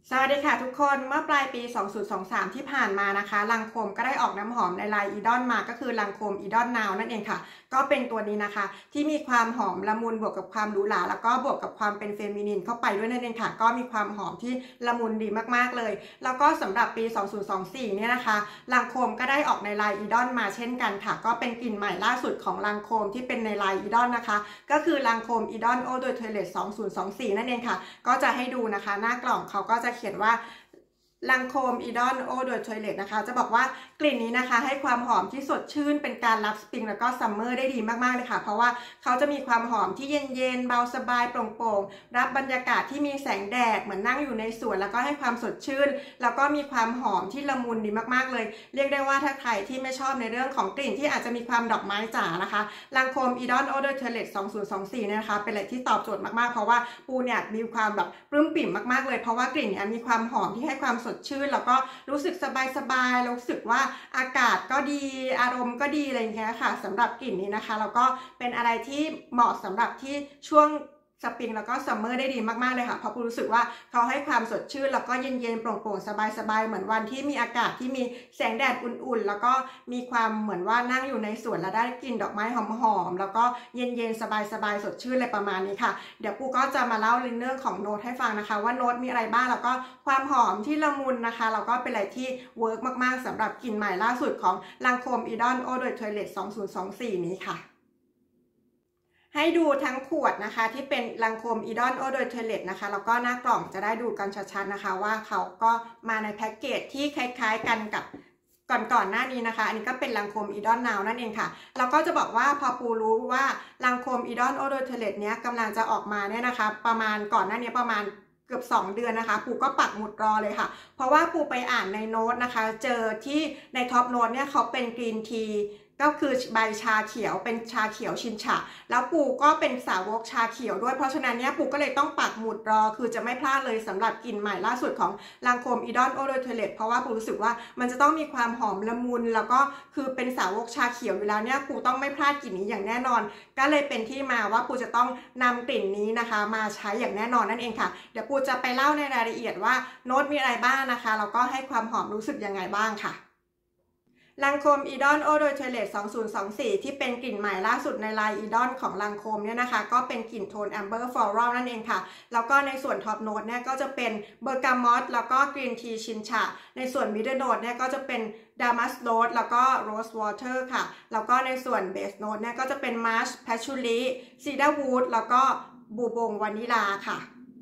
สวัสดีค่ะทุกคนเมื่อปลายปี 2023 ที่ผ่านมานะคะลังโคมก็ได้ออกน้ำหอมในไลน์อีดอนมาก็คือลังโคมอีดอนนาวนั่นเองค่ะก็เป็นตัวนี้นะคะที่มีความหอมละมุนบวกกับความหรูหราแล้วก็บวกกับความเป็นเฟมินินเข้าไปด้วยนั่นเองค่ะก็มีความหอมที่ละมุนดีมากๆเลยแล้วก็สำหรับปี 2024 เนี่ยนะคะลังโคมก็ได้ออกในไลน์อีดอนมาเช่นกันค่ะก็เป็นกลิ่นใหม่ล่าสุดของลังโคมที่เป็นในไลน์อีดอนนะคะก็คือลังโคมอีดอนโอโดยเทเลต2024 นั่นเองค่ะก็จะให้ดูนะคะหน้ากล่องเขาก็จะเขียนว่าลังโคมอีดอนโอโดยทอยเลตนะคะจะบอกว่ากลิ่นนี้นะคะให้ความหอมที่สดชื่นเป็นการรับสปริงแล้วก็ซัมเมอร์ได้ดีมากๆเลยค่ะเพราะว่าเขาจะมีความหอมที่เย็นๆเบาสบายโปร่งๆรับบรรยากาศที่มีแสงแดดเหมือนนั่งอยู่ในสวนแล้วก็ให้ความสดชื่นแล้วก็มีความหอมที่ละมุนดีมากๆเลยเรียกได้ว่าถ้าใครที่ไม่ชอบในเรื่องของกลิ่นที่อาจจะมีความดอกไม้จ๋านะคะลังโคมอีดอนโอโดยทอยเลต2024เนี่ยนะคะเป็นอะไรที่ตอบโจทย์มากๆเพราะว่าปูเนี่ยมีความแบบปลื้มปิ่มมากๆเลยเพราะว่ากลิ่นเนี่ยมีความหอมที่ให้ความสดชื่นแล้วก็รู้สึกสบายๆรู้สึกว่าอากาศก็ดีอารมณ์ก็ดีอะไรอย่างเงี้ยค่ะสำหรับกลิ่นนี้นะคะแล้วก็เป็นอะไรที่เหมาะสำหรับที่ช่วงสปริงแล้วก็ซัมเมอร์ได้ดีมากๆเลยค่ะเพราะปูรู้สึกว่าเขาให้ความสดชื่นแล้วก็เย็นๆโปร่งๆสบายๆเหมือนวันที่มีอากาศที่มีแสงแดดอุ่นๆแล้วก็มีความเหมือนว่านั่งอยู่ในสวนแล้วได้กลิ่นดอกไม้หอมๆแล้วก็เย็นๆสบายๆสดชื่นอะไรประมาณนี้ค่ะเดี๋ยวปูก็จะมาเล่าเรื่องของโน้ตให้ฟังนะคะว่าโน้ตมีอะไรบ้างแล้วก็ความหอมที่ละมุนนะคะแล้วก็เป็นอะไรที่เวิร์กมากๆสำหรับกลิ่นใหม่ล่าสุดของลังโคมอีดอนโอโดยทอยเลต2024นี้ค่ะให้ดูทั้งขวดนะคะที่เป็นลังโคมอีดอนโอโดยทอยเลตนะคะแล้วก็หน้ากล่องจะได้ดูกันชัดๆนะคะว่าเขาก็มาในแพ็กเกจที่คล้ายๆกันกับก่อนหน้านี้นะคะอันนี้ก็เป็นลังโคมอีดอนนาวนั่นเองค่ะแล้วก็จะบอกว่าพอปูรู้ว่าลังโคมอีดอนโอโดยทอยเลตเนี้ยกำลังจะออกมาเนี่ยนะคะประมาณก่อนหน้านี้ประมาณเกือบ2 เดือนนะคะปูก็ปักหมุดรอเลยค่ะเพราะว่าปูไปอ่านในโน้ตนะคะเจอที่ในท็อปโน้ตเนี่ยเขาเป็นกรีนทีก็คือใบชาเขียวเป็นชาเขียวชินชะแล้วปูก็เป็นสาวกชาเขียวด้วยเพราะฉะนั้นเนี่ยปูก็เลยต้องปักหมุดรอคือจะไม่พลาดเลยสำหรับกลิ่นใหม่ล่าสุดของลังโคมอีดอนโอโดยทอยเลตเพราะว่าปูรู้สึกว่ามันจะต้องมีความหอมละมุนแล้วก็คือเป็นสาวกชาเขียวอยู่แล้วเนี่ยปูต้องไม่พลาดกลิ่นนี้อย่างแน่นอนก็เลยเป็นที่มาว่าปูจะต้องนำกลิ่นนี้นะคะมาใช้อย่างแน่นอนนั่นเองค่ะเดี๋ยวปูจะไปเล่าในรายละเอียดว่าโน้ตมีอะไรบ้างนะคะแล้วก็ให้ความหอมรู้สึกยังไงบ้างค่ะลังโคมอีดอนโอโดยเทเลต2024ที่เป็นกลิ่นใหม่ล่าสุดในไลน์อีดอนของลังโคมเนี่ยนะคะก็เป็นกลิ่นโทนแอมเบอร์ฟลอรัลนั่นเองค่ะแล้วก็ในส่วนท็อปโน้ตเนี่ยก็จะเป็นเบอร์กามอตแล้วก็กรีนทีชินชะในส่วนมิดเดิลโน้ตเนี่ยก็จะเป็นดามัสโรสแล้วก็โรสวอเตอร์ค่ะแล้วก็ในส่วนเบสโน้ตเนี่ยก็จะเป็นมาร์ชแพชชูรีซีดาร์วูดแล้วก็บูบงวานิลาค่ะ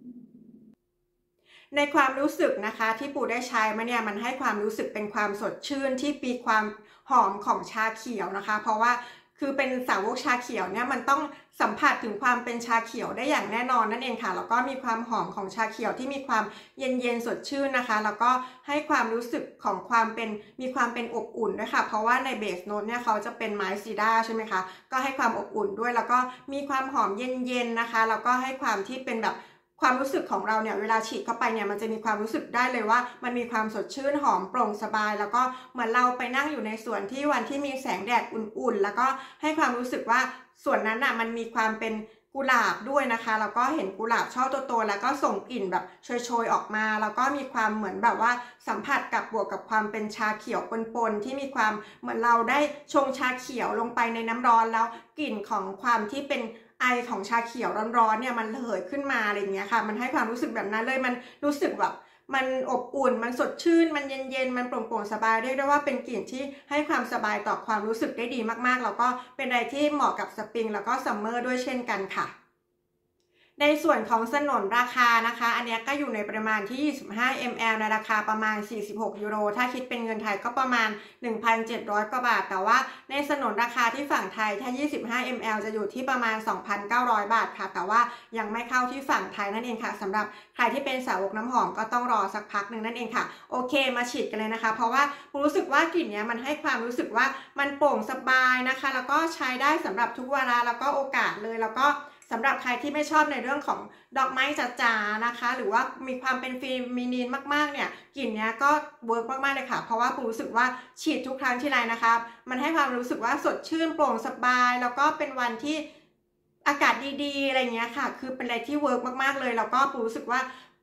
ในความรู้สึกนะคะที่ปูได้ใช้มาเนี่ยมันให้ความรู้สึกเป็นความสดชื่นที่มีความหอมของชาเขียวนะคะเพราะว่าคือเป็นสาวกชาเขียวเนี่ยมันต้องสัมผัสถึงความเป็นชาเขียวได้อย่างแน่นอนนั่นเองค่ะแล้วก็มีความหอมของชาเขียวที่มีความเย็นๆสดชื่นนะคะแล้วก็ให้ความรู้สึกของความเป็นมีความเป็นอบอุ่นด้วยค่ะเพราะว่าในเบสโน้ตเนี่ยเขาจะเป็นไม้ซีดาใช่ไหมคะก็ให้ความอบอุ่นด้วยแล้วก็มีความหอมเย็นๆนะคะแล้วก็ให้ความที่เป็นแบบความรู้สึกของเราเนี่ยเวลาฉีดเข้าไปเนี่ยมันจะมีความรู้สึกได้เลยว่ามันมีความสดชื่นหอมโปร่งสบายแล้วก็เหมือนเราไปนั่งอยู่ในสวนที่วันที่มีแสงแดดอุ่นๆแล้วก็ให้ความรู้สึกว่าสวนนั้นน่ะมันมีความเป็นกุหลาบด้วยนะคะแล้วก็เห็นกุหลาบช่อโตๆแล้วก็ส่งกลิ่นแบบโชยๆออกมาแล้วก็มีความเหมือนแบบว่าสัมผัสกับบวกกับความเป็นชาเขียวปนๆที่มีความเหมือนเราได้ชงชาเขียวลงไปในน้ำร้อนแล้วกลิ่นของความที่เป็นไอของชาเขียวร้อนๆเนี่ยมันระเหยขึ้นมาอะไรอย่างเงี้ยค่ะมันให้ความรู้สึกแบบนั้นเลยมันรู้สึกแบบมันอบอุ่นมันสดชื่นมันเย็นๆมันโปร่งๆสบายเรียกได้ว่าเป็นกลิ่นที่ให้ความสบายต่อความรู้สึกได้ดีมากๆแล้วก็เป็นอะไรที่เหมาะกับสปริงแล้วก็ซัมเมอร์ด้วยเช่นกันค่ะในส่วนของสนนราคานะคะอันนี้ก็อยู่ในปริมาณที่25 ml ในราคาประมาณ46ยูโรถ้าคิดเป็นเงินไทยก็ประมาณ 1,700 กว่าบาทแต่ว่าในสนนราคาที่ฝั่งไทยถ้า25 ml จะอยู่ที่ประมาณ 2,900 บาทค่ะแต่ว่ายังไม่เข้าที่ฝั่งไทยนั่นเองค่ะสำหรับใครที่เป็นสาวกน้ำหอมก็ต้องรอสักพักหนึ่งนั่นเองค่ะโอเคมาฉีดกันเลยนะคะเพราะว่ารู้สึกว่ากลิ่นนี้มันให้ความรู้สึกว่ามันโปร่งสบายนะคะแล้วก็ใช้ได้สำหรับทุกเวลาแล้วก็โอกาสเลยแล้วก็สำหรับใครที่ไม่ชอบในเรื่องของดอกไม้จ๋าๆนะคะหรือว่ามีความเป็นฟีมินีนมากๆเนี่ยกลิ่นเนี้ยก็เวิร์กมากๆเลยค่ะเพราะว่าปูรู้สึกว่าฉีดทุกครั้งที่ไรนะคะมันให้ความรู้สึกว่าสดชื่นโปร่งสบายแล้วก็เป็นวันที่อากาศดีๆอะไรเงี้ยค่ะคือเป็นอะไรที่เวิร์กมากๆเลยแล้วก็ปูรู้สึกว่า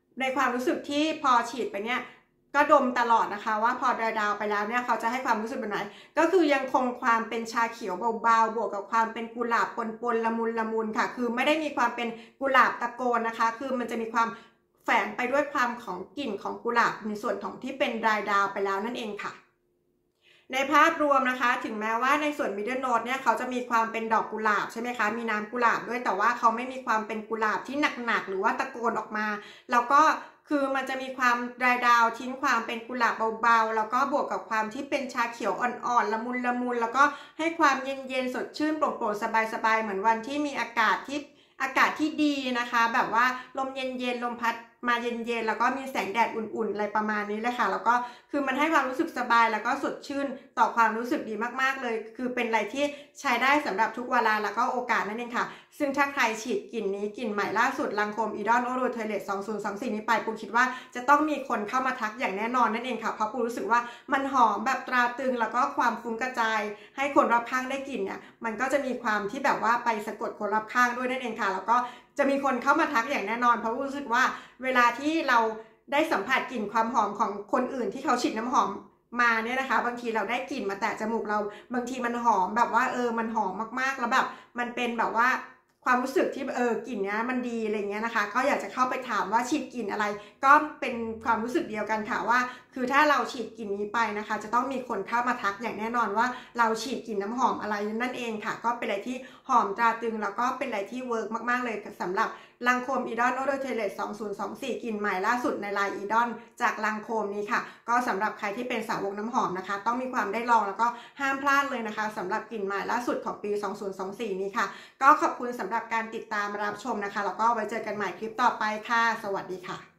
ในความรู้สึกที่พอฉีดไปเนี่ยก็ดมตลอดนะคะว่าพอดรายดาวไปแล้วเนี่ยเขาจะให้ความรู้สึกแบบไหนก็คือยังคงความเป็นชาเขียวเบาๆบวกกับความเป็นกุหลาบปนๆละมุนค่ะคือไม่ได้มีความเป็นกุหลาบตะโกนนะคะคือมันจะมีความแฝงไปด้วยความของกลิ่นของกุหลาบในส่วนของที่เป็นดรายดาวไปแล้วนั่นเองค่ะในภาพรวมนะคะถึงแม้ว่าในส่วน middle note เนี่ยเขาจะมีความเป็นดอกกุหลาบใช่ไหมคะมีน้ำกุหลาบด้วยแต่ว่าเขาไม่มีความเป็นกุหลาบที่หนักๆหรือว่าตะโกนออกมาแล้วก็คือมันจะมีความดรายดาวทิ้งความเป็นกุหลาบเบาๆแล้วก็บวกกับความที่เป็นชาเขียวอ่อนๆละมุนแล้วก็ให้ความเย็นๆสดชื่นโปร่งๆสบายๆเหมือนวันที่มีอากาศที่ดีนะคะแบบว่าลมเย็นๆลมพัดมาเย็นๆแล้วก็มีแสงแดดอุ่นๆอะไรประมาณนี้เลยค่ะแล้วก็คือมันให้ความรู้สึกสบายแล้วก็สดชื่นต่อความรู้สึกดีมากๆเลยคือเป็นอะไรที่ใช้ได้สำหรับทุกเวลาแล้วก็โอกาสนั่นเองค่ะซึ่งถ้าใครฉีดกลิ่นนี้กลิ่นใหม่ล่าสุดลังโคมอีดอนโอโรเทเลต2024นี้ไปปูคิดว่าจะต้องมีคนเข้ามาทักอย่างแน่นอนนั่นเองค่ะเพราะปูรู้สึกว่ามันหอมแบบตราตรึงแล้วก็ความฟุ้งกระจายให้คนรอบข้างได้กลิ่นเนี่ยมันก็จะมีความที่แบบว่าไปสะกดคนรอบข้างด้วยนั่นเองค่ะแล้วก็จะมีคนเข้ามาทักอย่างแน่นอนเพราะรู้สึกว่าเวลาที่เราได้สัมผัสกลิ่นความหอมของคนอื่นที่เขาฉีดน้ำหอมมาเนี่ยนะคะบางทีเราได้กลิ่นมาแตะจมูกเราบางทีมันหอมแบบว่ามันหอมมากๆแล้วแบบมันเป็นแบบว่าความรู้สึกที่กลิ่นเนี้ยมันดีอะไรเงี้ยนะคะก็อยากจะเข้าไปถามว่าฉีดกลิ่นอะไรก็เป็นความรู้สึกเดียวกันค่ะว่าคือถ้าเราฉีดกลิ่นนี้ไปนะคะจะต้องมีคนเข้ามาทักอย่างแน่นอนว่าเราฉีดกลิ่นน้ำหอมอะไรนั่นเองค่ะก็เป็นอะไรที่หอมตราตรึงแล้วก็เป็นอะไรที่เวิร์กมากๆเลยสำหรับลังโคมอีดอนโอโดเทเลต2024กลิ่นใหม่ล่าสุดในไลน์อีดอนจากลังโคมนี้ค่ะก็สำหรับใครที่เป็นสาวกน้ำหอมนะคะต้องมีความได้ลองแล้วก็ห้ามพลาดเลยนะคะสำหรับกลิ่นใหม่ล่าสุดของปี2024นี้ค่ะก็ขอบคุณสำหรับการติดตามรับชมนะคะแล้วก็ไว้เจอกันใหม่คลิปต่อไปค่ะสวัสดีค่ะ